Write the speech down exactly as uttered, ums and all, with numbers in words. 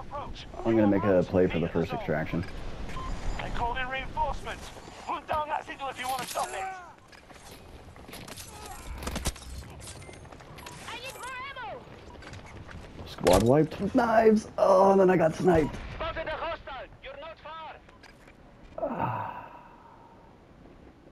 I'm gonna make a play for the first extraction. They called in reinforcements. Hunt down that signal if you want to stop it. I need more ammo. Squad wiped with knives. Oh, and then I got sniped.